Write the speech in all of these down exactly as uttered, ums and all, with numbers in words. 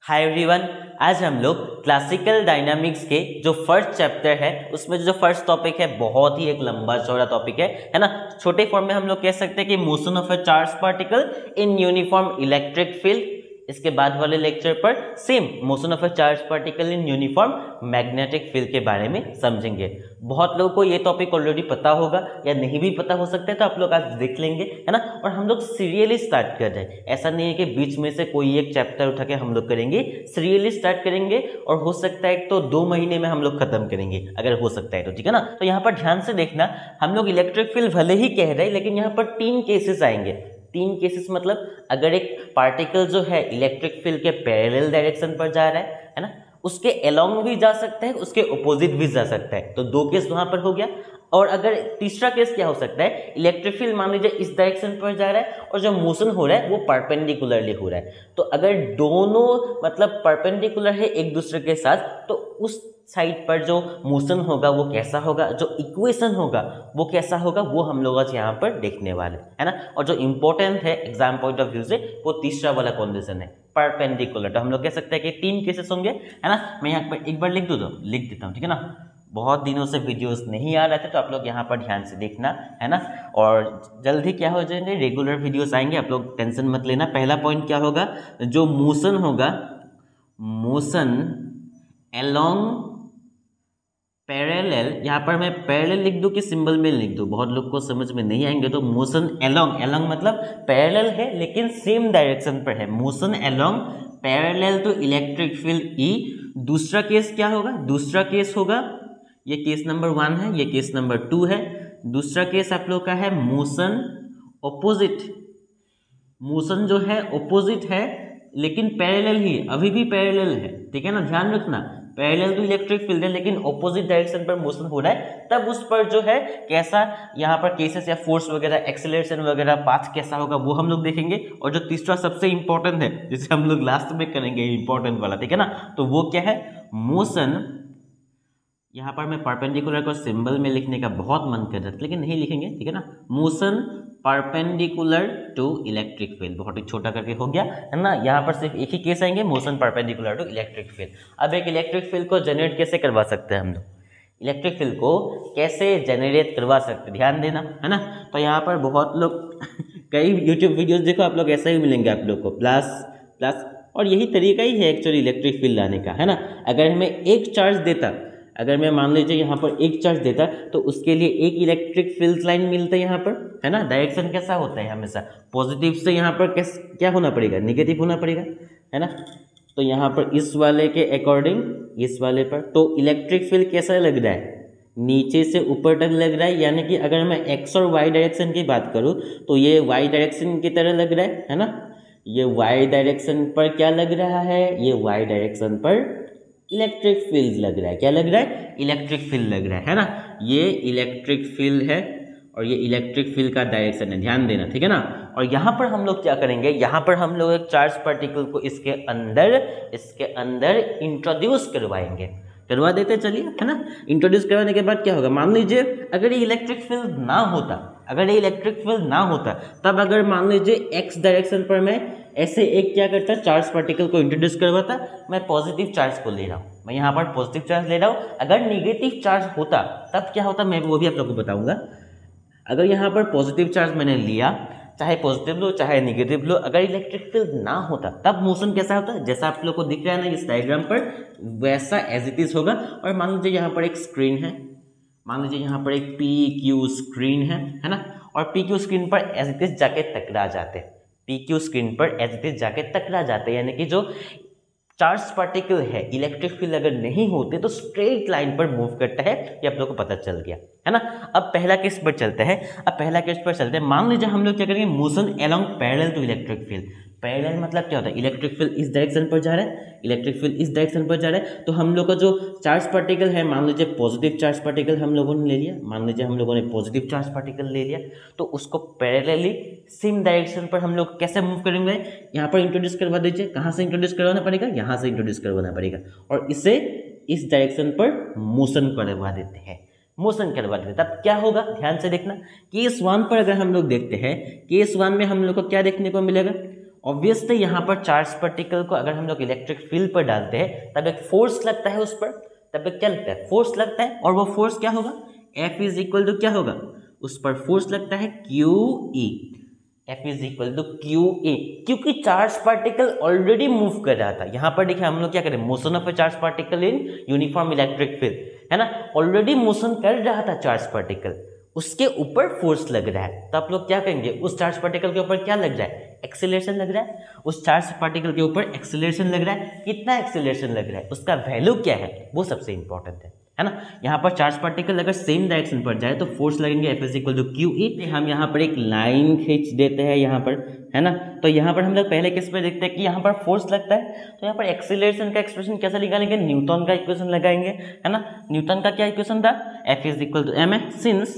Hi everyone, आज हम लोग क्लासिकल डायनामिक्स के जो फर्स्ट चैप्टर है उसमें जो फर्स्ट टॉपिक है बहुत ही एक लंबा चौड़ा टॉपिक है है ना। छोटे फॉर्म में हम लोग कह सकते हैं कि motion of a charge particle in uniform electric field. इसके बाद वाले लेक्चर पर same motion of a charge particle in uniform magnetic field के बारे में समझेंगे। बहुत लोगों को ये टॉपिक ऑलरेडी पता होगा या नहीं भी पता हो सकता है, तो आप लोग आज देख लेंगे, है ना। और हम लोग सीरियली स्टार्ट कर रहे हैं, ऐसा नहीं है कि बीच में से कोई एक चैप्टर उठा के हम लोग करेंगे। सीरियली स्टार्ट करेंगे और हो सकता है तो दो महीने में हम लोग खत्म करेंगे, अगर हो सकता है तो, ठीक है ना। तो यहाँ पर ध्यान से देखना, हम लोग इलेक्ट्रिक फील्ड भले ही कह रहे हैं लेकिन यहाँ पर तीन केसेस आएंगे। तीन केसेस मतलब अगर एक पार्टिकल जो है इलेक्ट्रिक फील्ड के पैरेलल डायरेक्शन पर जा रहा है है ना, उसके अलोंग भी जा सकता है, उसके अपोजिट भी जा सकता है, तो दो केस वहां पर हो गया। और अगर तीसरा केस क्या हो सकता है, इलेक्ट्रिक फील्ड मान लीजिए इस डायरेक्शन पर जा रहा है और जो मोशन हो रहा है वो परपेंडिकुलरली हो रहा है, तो अगर दोनों मतलब परपेंडिकुलर है एक दूसरे के साथ, तो उस साइड पर जो मोशन होगा वो कैसा होगा, जो इक्वेशन होगा वो कैसा होगा, वो हम लोग आज यहाँ पर देखने वाले है ना। और जो इंपॉर्टेंट है एग्जाम पॉइंट ऑफ व्यू से, वो तीसरा वाला कंडीशन है परपेंडिकुलर। तो हम लोग कह सकते हैं कि तीन केसेस होंगे, है ना। मैं यहाँ पर एक बार लिख दूँ तो लिख देता हूँ, ठीक है ना। बहुत दिनों से वीडियोस नहीं आ रहे थे, तो आप लोग यहाँ पर ध्यान से देखना, है ना। और जल्दी क्या हो जाएंगे, रेगुलर वीडियोस आएंगे, आप लोग टेंशन मत लेना। पहला पॉइंट क्या होगा, जो मोशन होगा, मोशन अलोंग पैरेलल, यहाँ पर मैं पैरेलल लिख दूं कि सिंबल में लिख दूं, बहुत लोग को समझ में नहीं आएंगे। तो मोशन अलोंग, अलोंग मतलब पैरेलल है लेकिन सेम डायरेक्शन पर है, motion along parallel to electric field E. दूसरा केस क्या होगा, दूसरा केस होगा, ये केस नंबर वन है, ये केस नंबर टू है। दूसरा केस आप लोग का है मोशन ऑपोजिट, मोशन जो है ऑपोजिट है लेकिन पैरेलल ही, अभी भी पैरेलल है, ठीक है ना। ध्यान रखना, पैरेलल टू इलेक्ट्रिक फील्ड है लेकिन ऑपोजिट डायरेक्शन पर मोशन हो रहा है, तब उस पर जो है कैसा यहाँ पर केसेस या फोर्स वगैरह, एक्सेलरेशन वगैरह, पाथ कैसा होगा वो हम लोग देखेंगे। और जो तीसरा सबसे इंपॉर्टेंट है, जिसे हम लोग लास्ट में करेंगे इंपॉर्टेंट वाला, ठीक है ना, तो वो क्या है, मोशन, यहाँ पर मैं परपेंडिकुलर को सिंबल में लिखने का बहुत मन कर रहा था लेकिन नहीं लिखेंगे, ठीक है ना। Motion perpendicular to electric field, बहुत ही छोटा करके हो गया, है ना। यहाँ पर सिर्फ एक ही केस आएंगे, motion perpendicular to electric field. अब एक इलेक्ट्रिक फील्ड को जनरेट कैसे करवा सकते हैं हम लोग, इलेक्ट्रिक फील्ड को कैसे जनरेट करवा सकते हैं, ध्यान देना, है ना। तो यहाँ पर बहुत लोग कई यूट्यूब वीडियोज देखो, आप लोग ऐसा ही मिलेंगे आप लोग को, प्लस प्लस, और यही तरीका ही है एक्चुअली इलेक्ट्रिक फील्ड लाने का, है ना। अगर हमें एक चार्ज देता, अगर मैं मान लीजिए यहाँ पर एक चार्ज देता, तो उसके लिए एक इलेक्ट्रिक फील्ड लाइन मिलता है यहाँ पर, है ना। डायरेक्शन कैसा होता है हमेशा, पॉजिटिव से यहाँ पर कैस क्या होना पड़ेगा, निगेटिव होना पड़ेगा, है ना। तो यहाँ पर इस वाले के अकॉर्डिंग इस वाले पर, तो इलेक्ट्रिक फील्ड कैसा लग रहा है, नीचे से ऊपर तक लग रहा है। यानी कि अगर मैं एक्स और वाई डायरेक्शन की बात करूँ तो ये वाई डायरेक्शन की तरह लग रहा है है ना। ये वाई डायरेक्शन पर क्या लग रहा है, ये वाई डायरेक्शन पर इलेक्ट्रिक फील्ड लग रहा है, क्या लग रहा है, इलेक्ट्रिक फील्ड लग रहा है, है ना। ये इलेक्ट्रिक फील्ड है और ये इलेक्ट्रिक फील्ड का डायरेक्शन है, ध्यान देना, ठीक है ना। और यहाँ पर हम लोग क्या करेंगे, यहाँ पर हम लोग एक चार्ज पार्टिकल को इसके अंदर इसके अंदर इंट्रोड्यूस करवाएंगे, करवा देते चलिए, है ना। इंट्रोड्यूस करवाने के बाद क्या होगा, मान लीजिए अगर ये इलेक्ट्रिक फील्ड ना होता, अगर ये इलेक्ट्रिक फील्ड ना होता, तब अगर मान लीजिए एक्स डायरेक्शन पर मैं ऐसे एक क्या करता, चार्ज पार्टिकल को इंट्रोड्यूस करवाता, मैं पॉजिटिव चार्ज को ले रहा हूँ, मैं यहाँ पर पॉजिटिव चार्ज ले रहा हूँ। अगर निगेटिव चार्ज होता तब क्या होता, मैं वो भी आप लोग को बताऊंगा। अगर यहाँ पर पॉजिटिव चार्ज मैंने लिया, चाहे पॉजिटिव लो चाहे निगेटिव लो, अगर इलेक्ट्रिक फील्ड ना होता तब मोशन कैसा होता, जैसा आप लोग को दिख रहा है ना इस डायग्राम पर, वैसा एज इट इज होगा। और मान लीजिए यहाँ पर एक स्क्रीन है, मान लीजिए यहाँ पर एक पी क्यू स्क्रीन है है ना, और पी क्यू स्क्रीन पर एज इट इज जाके टकरा जाते, पी क्यू स्क्रीन पर एज इट इज जाके टकरा जाते, यानी कि जो चार्ज पार्टिकल है, इलेक्ट्रिक फील्ड अगर नहीं होते तो स्ट्रेट लाइन पर मूव करता है, ये आप लोग को पता चल गया, है ना। अब पहला केस पर चलते हैं, अब पहला केस पर चलते हैं। मान लीजिए हम लोग क्या करेंगे, motion along parallel to electric field. Parallel मतलब क्या होता है, इलेक्ट्रिक फील्ड इस डायरेक्शन पर जा रहा है, इलेक्ट्रिक फील्ड इस डायरेक्शन पर जा रहा है, तो हम लोग का जो चार्ज पार्टिकल है, मान लीजिए पॉजिटिव चार्ज पार्टिकल हम लोगों ने ले लिया, मान लीजिए हम लोगों ने पॉजिटिव चार्ज पार्टिकल ले लिया, तो उसको पैरेलली सेम डायरेक्शन पर हम लोग कैसे मूव करेंगे, यहाँ पर इंट्रोड्यूस करवा दीजिए। कहाँ से इंट्रोड्यूस करवाना पड़ेगा, यहाँ से इंट्रोड्यूस करवाना पड़ेगा, और इसे इस डायरेक्शन पर मोशन करवा देते हैं, मोशन करवा देते हैं। तब क्या होगा, ध्यान से देखना, केस वन पर अगर हम लोग देखते हैं, केस वन में हम लोग को क्या देखने को मिलेगा, ऑब्वियसली यहाँ पर चार्ज पार्टिकल को अगर हम लोग इलेक्ट्रिक फील्ड पर डालते हैं तब एक फोर्स लगता है उस पर, तब एक क्या लगता है, फोर्स लगता है, और वो फोर्स क्या होगा, F इज इक्वल टू क्या होगा, उस पर फोर्स लगता है Q E, F is equal to Q A, क्योंकि चार्ज पार्टिकल ऑलरेडी मूव कर रहा था। यहाँ पर देखिए हम लोग क्या करें, motion of a charge particle in uniform electric field, है ना, ऑलरेडी मोशन कर रहा था चार्ज पार्टिकल, उसके ऊपर फोर्स लग रहा है, तो आप लोग क्या कहेंगे, उस चार्ज पार्टिकल के ऊपर क्या लग रहा है, एक्सेलरेशन लग रहा है, उस चार्ज पार्टिकल के ऊपर एक्सेलरेशन लग रहा है, कितना एक्सेलरेशन लग रहा है, उसका वैल्यू क्या है, वो सबसे इंपॉर्टेंट है, है ना। यहाँ पर चार्ज पार्टिकल अगर सेम डायरेक्शन पर जाए तो फोर्स लगेंगे F is equal to Q E. हम यहाँ पर एक लाइन खींच देते हैं यहाँ पर, है ना, तो यहाँ पर हम लोग पहले किस पे देखते हैं कि यहाँ पर फोर्स लगता है, तो यहाँ पर एक्सीलरेशन का एक्सप्रेशन कैसे निकालेंगे, न्यूटन का इक्वेशन लगाएंगे, है ना। न्यूटन का क्या इक्वेशन था, F is equal to M A, since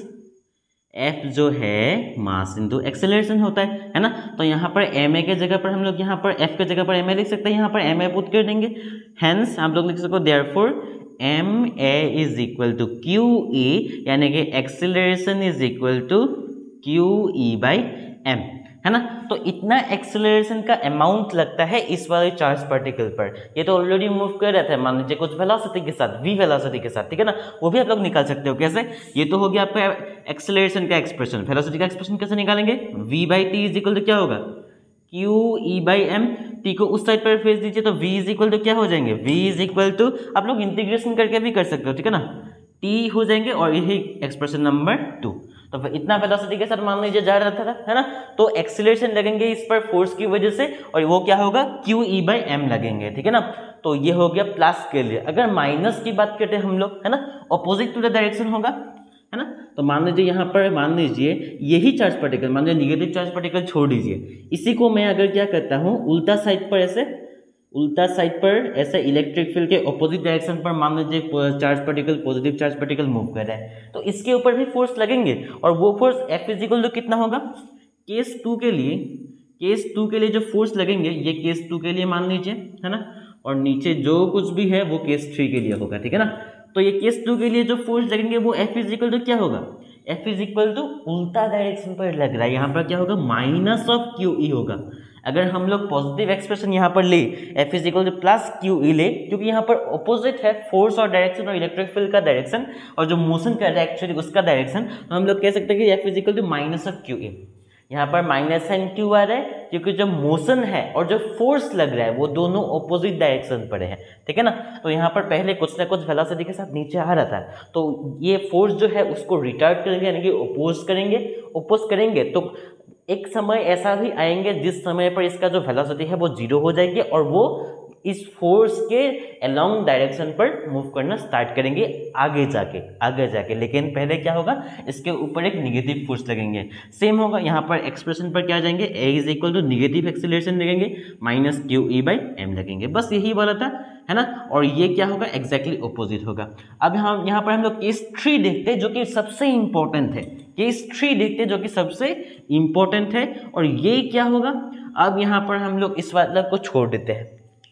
F जो है मास इंटू एक्सेलरेशन होता है, है ना, तो यहाँ पर एम ए के जगह पर हम लोग यहाँ पर F के जगह पर एम ए लिख सकते हैं, यहाँ पर एम ए पुट कर देंगे, हेंस हम लोग लिख सकते हैं therefore M A is equal to Q E, यानी कि acceleration is equal to Q E by M, है ना। तो इतना एक्सेलरेशन का अमाउंट लगता है इस वाले चार्ज पार्टिकल पर, ये तो ऑलरेडी मूव कर रहा था, मान लीजिए कुछ वेलोसिटी के साथ, v वेलोसिटी के साथ, ठीक है ना, वो भी आप लोग निकाल सकते हो। कैसे, ये तो हो गया आपका एक्सेलरेशन का एक्सप्रेशन, वेलोसिटी का एक्सप्रेशन कैसे निकालेंगे, v by T is equal to क्या होगा, Q E by M, T को उस साइड पर फेस दीजिए तो v इज इक्वल टू क्या हो जाएंगे, v इज इक्वल टू, आप लोग इंटीग्रेशन करके भी कर सकते हो, ठीक है ना, t हो जाएंगे और यही एक्सप्रेशन नंबर टू। तो फिर इतना वेलोसिटी के साथ मान लीजिए जा रहा था, है ना, तो एक्सीलरेशन लगेंगे इस पर फोर्स की वजह से, और वो क्या होगा, क्यू ई बाई एम लगेंगे, ठीक है ना। तो ये हो गया प्लस के लिए। अगर माइनस की बात करते हैं हम लोग, है ना, ऑपोजिट टू द डायरेक्शन होगा, है ना, तो मान लीजिए यहाँ पर मान लीजिए यही चार्ज पार्टिकल, मान लीजिए निगेटिव चार्ज पार्टिकल छोड़ दीजिए, इसी को मैं अगर क्या करता हूँ उल्टा साइड पर, ऐसे उल्टा साइड पर ऐसे इलेक्ट्रिक फील्ड के ऑपोजिट डायरेक्शन पर मान लीजिए charge particle, positive charge particle move कर रहा है, तो इसके ऊपर भी फोर्स लगेंगे, और वो force F is equal to कितना होगा, केस टू के लिए, केस टू के लिए जो फोर्स लगेंगे ये केस टू के लिए मान लीजिए, है ना, और नीचे जो कुछ भी है वो केस थ्री के लिए होगा, ठीक है ना। तो ये केस टू के लिए जो फोर्स लगेंगे वो F इज इक्वल टू क्या होगा, F इज इक्वल टू उल्टा डायरेक्शन पर लग रहा है, यहाँ पर क्या होगा, माइनस ऑफ क्यू ई होगा। अगर हम लोग पॉजिटिव एक्सप्रेशन यहाँ पर ले, F is equal to plus Q E ले, क्योंकि यहाँ पर ऑपोजिट है फोर्स और डायरेक्शन और इलेक्ट्रिक फील्ड का डायरेक्शन, और जो मोशन कर रहा है एक्चुअली उसका डायरेक्शन, तो हम लोग कह सकते हैं कि F is equal to minus of Q E. यहाँ पर माइनस साइन क्यू आ रहा है क्योंकि जो मोशन है और जो फोर्स लग रहा है वो दोनों ऑपोजिट डायरेक्शन पर है, ठीक है ना। तो यहाँ पर पहले कुछ ना कुछ वेलोसिटी के साथ नीचे आ रहा था, तो ये फोर्स जो है उसको रिटार्ड करेंगे, यानी कि ओपोज करेंगे, ओपोज करेंगे तो एक समय ऐसा भी आएंगे जिस समय पर इसका जो वेलोसिटी है वो जीरो हो जाएगी, और वो इस फोर्स के अलोंग डायरेक्शन पर मूव करना स्टार्ट करेंगे आगे जाके आगे जाके लेकिन पहले क्या होगा, इसके ऊपर एक निगेटिव फोर्स लगेंगे। सेम होगा यहाँ पर एक्सप्रेशन पर क्या जाएंगे, a is equal to negative acceleration लगेंगे minus q E by m लगेंगे, बस यही वाला था, है ना। और ये क्या होगा, एग्जैक्टली ऑपोजिट होगा। अब हम यहाँ पर हम लोग केस थ्री देखते हैं जो कि सबसे इंपॉर्टेंट है, केस थ्री देखते हैं जो कि सबसे इंपॉर्टेंट है, और ये क्या होगा, अब यहाँ पर हम लोग इस वाले को छोड़ देते हैं,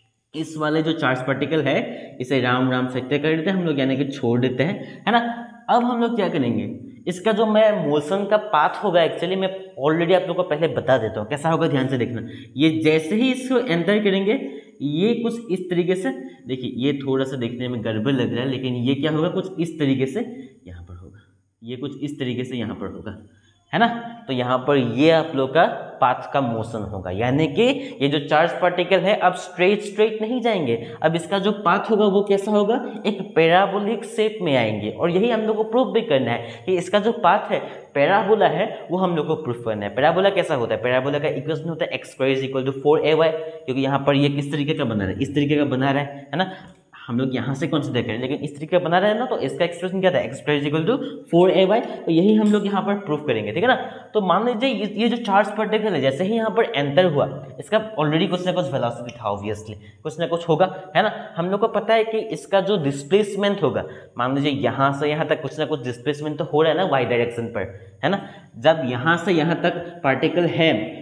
इस वाले जो चार्ज पार्टिकल है इसे राम राम सत्य कर देते हैं हम लोग, यानी कि छोड़ देते हैं, है ना। अब हम लोग क्या करेंगे, इसका जो मैं मोशन का पाथ होगा, एक्चुअली मैं ऑलरेडी आप लोगों को पहले बता देता हूँ कैसा होगा, ध्यान से देखना। ये जैसे ही इसको एंटर करेंगे ये कुछ इस तरीके से, देखिए ये थोड़ा सा देखने में गड़बड़ लग रहा है, लेकिन ये क्या होगा, कुछ इस तरीके से यहाँ पर होगा, ये कुछ इस तरीके से यहाँ पर होगा, है ना। तो यहाँ पर ये आप लोग का पाथ का मोशन होगा, यानी कि ये जो चार्ज पार्टिकल है अब स्ट्रेट स्ट्रेट नहीं जाएंगे, अब इसका जो पाथ होगा वो कैसा होगा, एक पैराबोलिक शेप में आएंगे। और यही हम लोग को प्रूफ भी करना है कि इसका जो पाथ है पैराबोला है, वो हम लोग को प्रूफ करना है। पैराबोला कैसा होता है, पैराबोला का इक्वेशन होता है x square is equal to four a y, क्योंकि यहाँ पर ये किस तरीके का बना रहा है, इस तरीके का बना रहा है, है ना। हम लोग यहाँ से कंसीडर करें, लेकिन इस तरीके का बना रहा है ना, तो इसका एक्सप्रेशन क्या था, x square is equal to four a y, तो यही हम लोग यहाँ पर प्रूफ करेंगे, ठीक है ना। तो मान लीजिए ये जो चार्ज पार्टिकल है जैसे ही यहाँ पर एंटर हुआ, इसका ऑलरेडी कुछ ना कुछ वेलोसिटी था, ऑब्वियसली कुछ ना कुछ होगा, है ना। हम लोग को पता है कि इसका जो डिस्प्लेसमेंट होगा, मान लीजिए यहाँ से यहाँ तक कुछ ना कुछ डिस्प्लेसमेंट तो हो रहा है ना वाई डायरेक्शन पर, है ना। जब यहाँ से यहाँ तक पार्टिकल है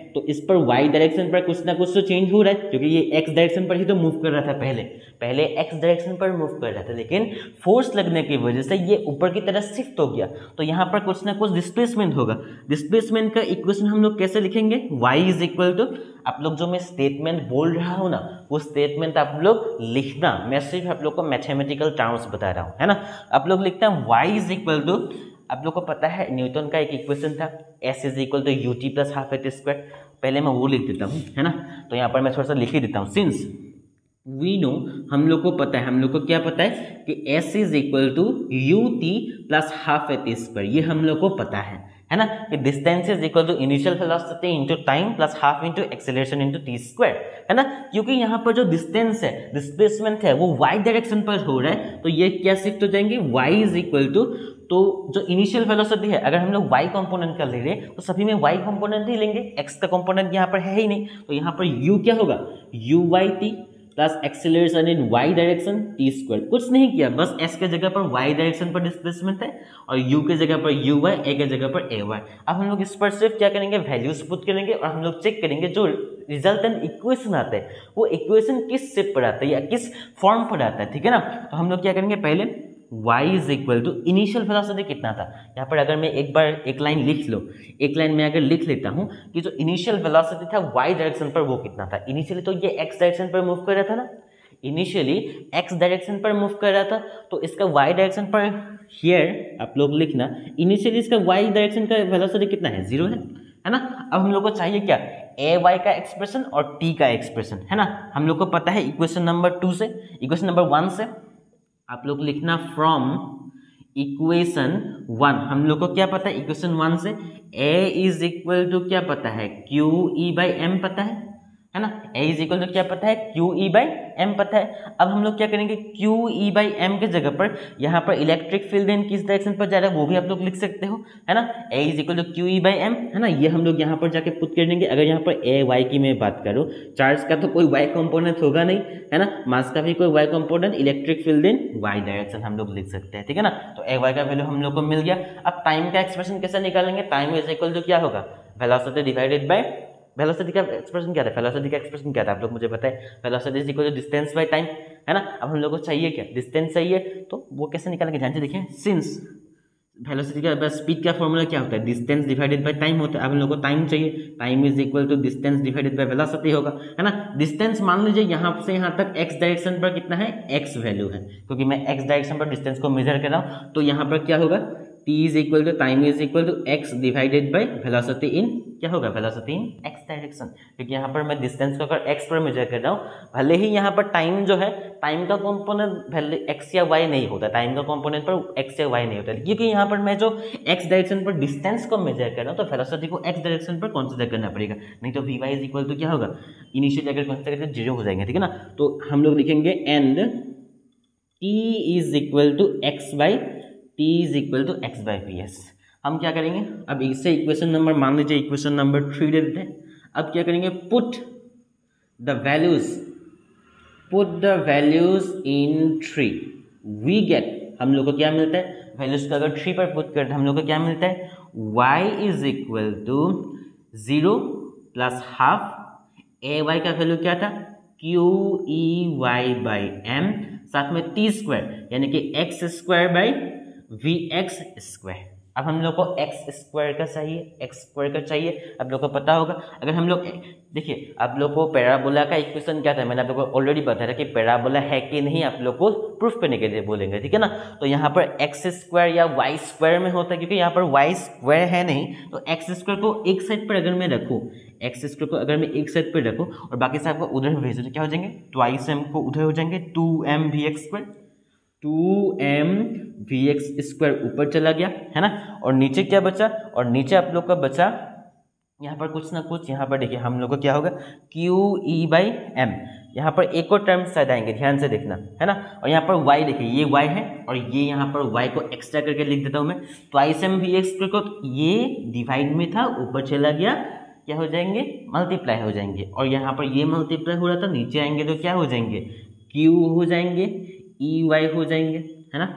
तो इस पर वाई डायरेक्शन पर कुछ ना कुछ तो चेंज हो रहा है, क्योंकि ये एक्स डायरेक्शन पर ही तो मूव कर रहा था पहले पहले एक्स डायरेक्शन पर मूव कर रहा था, लेकिन फोर्स लगने की वजह से ये ऊपर की तरफ शिफ्ट हो गया, तो यहाँ पर कुछ ना कुछ डिस्प्लेसमेंट होगा। डिस्प्लेसमेंट का इक्वेशन हम लोग कैसे लिखेंगे, y इज इक्वल टू, आप लोग जो मैं स्टेटमेंट बोल रहा हूँ ना वो स्टेटमेंट आप लोग लिखना, मैं सिर्फ आप लोग को मैथमेटिकल टर्म्स बता रहा हूँ, है ना। आप लोग लिखते हैं y इज इक्वल टू, आप लोग को पता है न्यूटन का एक इक्वेशन था s is equal to u t plus half h square, पहले मैं वो लिख देता हूँ, है ना। तो यहाँ पर मैं थोड़ा सा लिख ही देता हूँ, सिंस वी नो, हम लोग को पता है, हम लोग को क्या पता है कि s is equal to u t plus half h square, ये हम लोग को पता है है ना, कि distance is equal to initial velocity into time plus half into acceleration into t square, है ना। क्योंकि यहाँ पर जो डिस्टेंस है, डिस्प्लेसमेंट है, वो वाई डायरेक्शन पर हो रहा है, तो ये क्या शिफ्ट हो जाएंगे, y इज इक्वल टू, तो जो इनिशियल वेलोसिटी है अगर हम लोग y कंपोनेंट का ले रहे हैं तो सभी में y कंपोनेंट ही लेंगे, x का कंपोनेंट यहाँ पर है ही नहीं, तो यहाँ पर u क्या होगा, u y t plus acceleration in y direction t square, कुछ नहीं किया, बस s के जगह पर y डायरेक्शन पर डिस्प्लेसमेंट है और u के जगह पर यू वाई, a के जगह पर ए वाई। अब हम लोग इस पर सिर्फ क्या करेंगे, वैल्यूज पुट करेंगे और हम लोग चेक करेंगे जो रिजल्टेंट इक्वेशन आता है वो इक्वेशन किस शेप पर आता है या किस फॉर्म पर आता है, ठीक है ना। तो हम लोग क्या करेंगे, पहले y is equal to initial velocity कितना था, यहाँ पर अगर मैं एक बार एक लाइन लिख लो, एक लाइन में अगर लिख लेता हूँ कि जो इनिशियल वेलोसिटी था y डायरेक्शन पर वो कितना था, इनिशियली तो ये x डायरेक्शन पर मूव कर रहा था ना, इनिशियली x डायरेक्शन पर मूव कर रहा था, तो इसका y डायरेक्शन पर हियर आप लोग लिखना, इनिशियली इसका y डायरेक्शन का वेलोसिटी कितना है, जीरो है, है ना। अब हम लोग को चाहिए क्या, ए वाई का एक्सप्रेशन और t का एक्सप्रेशन, है ना। हम लोग को पता है इक्वेशन नंबर टू से, इक्वेशन नंबर वन से आप लोग लिखना फ्रॉम इक्वेशन वन, हम लोग को क्या पता है इक्वेशन वन से, a इज इक्वल टू क्या पता है, क्यू ई बाई एम पता है है ना, a इज इक्वल टू क्या पता है, क्यू ई बाई एम पता है। अब हम लोग क्या करेंगे, क्यू ई बाई एम के जगह पर यहाँ पर इलेक्ट्रिक फील्ड इन किस डायरेक्शन पर जा रहा है वो भी आप लोग लिख सकते हो, है ना। a is equal to Q E by M, है ना, ये हम लोग यहाँ पर जाके पुट कर देंगे। अगर यहाँ पर a y की मैं बात करूँ, चार्ज का तो कोई y कंपोनेंट होगा नहीं, है ना, मास का भी कोई y component, electric field in y direction हम लोग लिख सकते हैं, ठीक है ना। तो a y का वैल्यू हम लोग को मिल गया। अब टाइम का एक्सप्रेशन कैसे निकालेंगे, टाइम इज इक्वल टू क्या होगा, वेलोसिटी डिवाइडेड बाय, वेलोसिटी का एक्सप्रेशन क्या था, वेलोसिटी का एक्सप्रेशन क्या था आप लोग मुझे बताएं, velocity is equal to distance by time, है ना। अब हम लोग को चाहिए क्या, डिस्टेंस चाहिए, तो वो कैसे निकालेंगे, ध्यान से देखिए, सिंस वेलोसिटी का स्पीड का फॉर्मूला क्या होता है, डिस्टेंस डिवाइडेड बाय टाइम होता है। अब हम लोग को टाइम चाहिए, time is equal to distance divided by velocity होगा, है ना। डिस्टेंस मान लीजिए यहाँ से यहाँ तक x डायरेक्शन पर कितना है, x वैल्यू है, क्योंकि मैं x डायरेक्शन पर डिस्टेंस को मेजर कर रहा हूँ, तो यहाँ पर क्या होगा, t is equal to time is equal to x divided by velocity in, क्या होगा, वेलोसिटी इन x डायरेक्शन, क्योंकि यहाँ पर मैं डिस्टेंस को अगर x पर मेजर कर रहा हूँ, भले ही यहाँ पर टाइम जो है, टाइम का कंपोनेंट भले x या y नहीं होता, टाइम का कंपोनेंट पर x या y नहीं होता, क्योंकि यहाँ पर मैं जो x डायरेक्शन पर डिस्टेंस को मेजर कर रहा हूँ, तो वेलोसिटी को x डायरेक्शन पर कंसीडर करना पड़ेगा, नहीं तो vy इज इक्वल टू क्या होगा, इनिशियली अगर कंसीडर करें जीरो हो जाएंगे, ठीक है ना। तो हम लोग लिखेंगे and t is equal to x by t is equal to x by v s. हम क्या करेंगे, अब इससे इक्वेशन नंबर मान लीजिए इक्वेशन नंबर थ्री दे देते हैं। अब क्या करेंगे, put the values, put the values in three, we get, हम लोग को क्या मिलता है, वैल्यूज को अगर थ्री पर पुट करते हैं हम लोग को क्या मिलता है, y is equal to zero plus half, a y का वैल्यू क्या था, q e y by m, साथ में टी स्क्वायर यानी कि x square by v x square. अब हम लोग को एक्स स्क्वायर का चाहिए, एक्स स्क्वायर का चाहिए, आप लोग को पता होगा। अगर हम लोग देखिए, आप लोग को पैराबोला का इक्वेशन क्या था, मैंने आप लोग को ऑलरेडी बताया था कि पैराबोला है कि नहीं, आप लोग को प्रूफ करने के लिए बोलेंगे, ठीक है ना। तो यहाँ पर एक्स स्क्वायर या वाई स्क्वायर में होता है, क्योंकि यहाँ पर वाई स्क्वायर है नहीं, तो एक्स स्क्वायर को एक साइड पर अगर मैं रखूँ, एक्स स्क्वायर को अगर मैं एक साइड पर रखूँ और बाकी साइड को उधर भेज दूँ तो क्या हो जाएंगे, ट्वाइस एम को उधर हो जाएंगे, two m v x square, two m v x square ऊपर चला गया, है ना। और नीचे क्या बचा, और नीचे आप लोग का बचा यहाँ पर कुछ ना कुछ, यहाँ पर देखिए हम लोग को क्या होगा, क्यू ई बाई एम, यहाँ पर एक और टर्म शायद आएंगे, ध्यान से देखना, है ना। और यहाँ पर y देखिए, ये y है और ये यहाँ पर y को एक्स्ट्रा करके लिख देता हूँ मैं, twice m v x square को, ये डिवाइड में था ऊपर चला गया, क्या हो जाएंगे, मल्टीप्लाई हो जाएंगे, और यहाँ पर ये मल्टीप्लाई हो रहा था, नीचे आएंगे तो क्या हो जाएंगे, क्यू हो जाएंगे, ई वाई हो जाएंगे, है ना।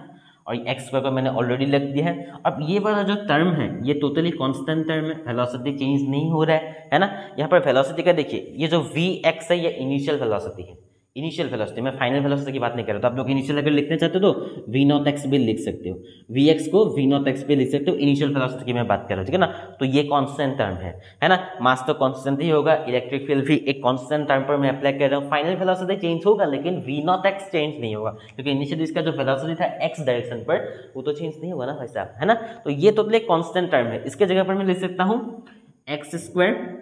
और एक्स स्क्वायर को मैंने ऑलरेडी लिख दिया है। अब ये वाला जो टर्म है ये टोटली कांस्टेंट टर्म है, वेलोसिटी चेंज नहीं हो रहा है, है ना। यहाँ पर वेलोसिटी का देखिए, ये जो वी एक्स है ये इनिशियल वेलोसिटी है, इनिशियल वेलोसिटी, मैं फाइनल वेलोसिटी की बात नहीं कर रहा। तो आप लोग इनिशियल अगर लिखना चाहते हो तो वी नॉट एक्स भी लिख सकते हो, वी एक्स को वी नॉट एक्स भी लिख सकते हो, इनिशियल वेलोसिटी की मैं बात कर रहा हूँ, ठीक है ना। तो ये कांस्टेंट टर्म है, है ना। मास तो कांस्टेंट ही होगा, इलेक्ट्रिक फील्ड भी एक कांस्टेंट टर्म पर मैं अप्लाई कर रहा हूँ। फाइनल वेलोसिटी चेंज होगा लेकिन वी नॉट एक्स चेंज नहीं होगा, क्योंकि इनिशियली इसका जो वेलोसिटी था एक्स डायरेक्शन पर वो तो चेंज नहीं होगा ना भाई साहब, है ना। तो ये तो एक कांस्टेंट टर्म है, इसके जगह पर मैं लिख सकता हूँ x square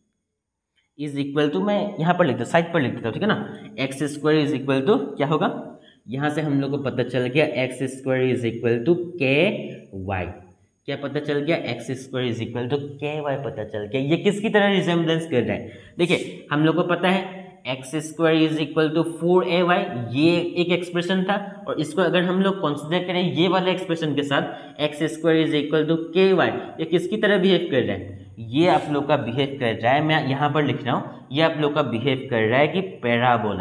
is equal to, मैं यहाँ पर लिख देता साइड पर लिख देता हूँ, ठीक है ना। X square is equal to क्या होगा, यहाँ से हम लोग को पता चल गया x square is equal to k y, क्या पता चल गया, x square is equal to k y पता चल गया। ये किसकी तरह रिजेम्बलेंस कर रहा है, देखिए हम लोग को पता है x square is equal to four a y, ये एक एक्सप्रेशन था, और इसको अगर हम लोग कंसिडर करें ये वाले एक्सप्रेशन के साथ x square is equal to k y, ये किसकी तरह बिहेव कर रहा है, ये आप लोग का बिहेव कर रहा है, मैं यहाँ पर लिख रहा हूँ, ये आप लोग का बिहेव कर रहा है कि पैराबोला,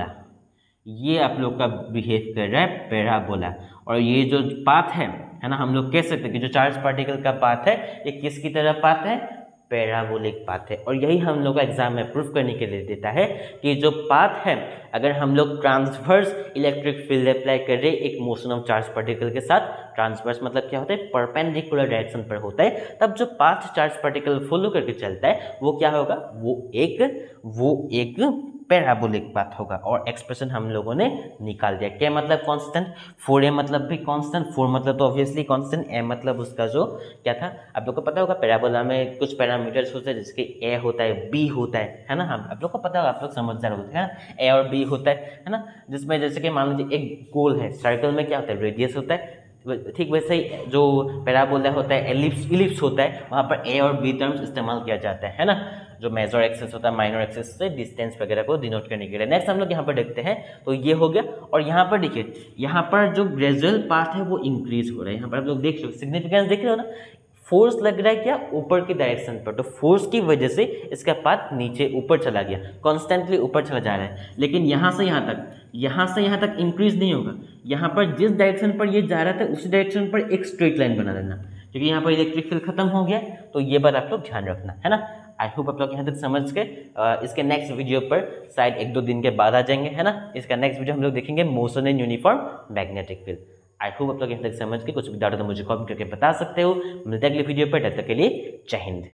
ये आप लोग का बिहेव कर रहा है पैराबोला। और ये जो पाथ है है ना, हम लोग कह सकते हैं कि जो चार्ज पार्टिकल का पाथ है ये किसकी तरह पाथ है, पैराबोलिक पाथ है। और यही हम लोग का एग्जाम में प्रूफ करने के लिए देता है कि जो पाथ है, अगर हम लोग ट्रांसवर्स इलेक्ट्रिक फील्ड अप्लाई कर रहे एक मोशन ऑफ चार्ज पार्टिकल के साथ, ट्रांसवर्स मतलब क्या होता है, परपेंडिकुलर डायरेक्शन पर होता है, तब जो पाथ चार्ज पार्टिकल फॉलो करके चलता है वो क्या होगा, वो एक वो एक पैराबोलिक पाथ होगा। और एक्सप्रेशन हम लोगों ने निकाल दिया, क्या मतलब कांस्टेंट, फोर ए मतलब भी कांस्टेंट, फोर मतलब तो ऑब्वियसली कांस्टेंट, ए मतलब उसका जो क्या था, आप लोग को पता होगा पैराबोला में कुछ पैरामीटर्स होते हैं, जिसके ए होता है, बी होता है है ना, हम आप लोग को पता होगा, आप लोग समझदार होते हैं ना, ए और बी होता है है ना। जिसमें जैसे कि मान लीजिए एक गोल है, सर्कल में क्या होता है, रेडियस होता है, ठीक वैसे ही जो पैराबोला होता है, एलिप्स इलिप्स होता है, वहाँ पर ए और बी टर्म्स इस्तेमाल किया जाता है है ना, जो मेजर एक्सेस होता है माइनर एक्सेस से डिस्टेंस वगैरह को डिनोट करने के लिए। नेक्स्ट हम लोग यहाँ पर देखते हैं, तो ये हो गया। और यहाँ पर देखिए, यहाँ पर जो ग्रेजुअल पाथ है वो इंक्रीज हो रहा है, यहाँ पर आप लोग देख रहे हो, सिग्निफिकेंस देख रहे हो ना, फोर्स लग रहा है क्या, ऊपर की डायरेक्शन पर, तो फोर्स की वजह से इसका पाथ नीचे ऊपर चला गया, कॉन्स्टेंटली ऊपर चला जा रहा है। लेकिन यहाँ से यहाँ तक, यहाँ से यहाँ तक इंक्रीज नहीं होगा, यहाँ पर जिस डायरेक्शन पर ये जा रहा था उसी डायरेक्शन पर एक स्ट्रेट लाइन बना देना, क्योंकि यहाँ पर इलेक्ट्रिक फील्ड खत्म हो गया। तो ये बात आप लोग ध्यान रखना, है ना। आई होप आप लोग यहाँ तक समझ के इसके नेक्स्ट वीडियो पर शायद एक दो दिन के बाद आ जाएंगे, है ना। इसका नेक्स्ट वीडियो हम लोग देखेंगे motion in uniform magnetic field. I hope आप लोग यहाँ तक समझ के, कुछ भी डाउट तो मुझे कमेंट करके बता सकते हो। मिलते हैं अगले वीडियो पर, तब तक के लिए जय हिंद।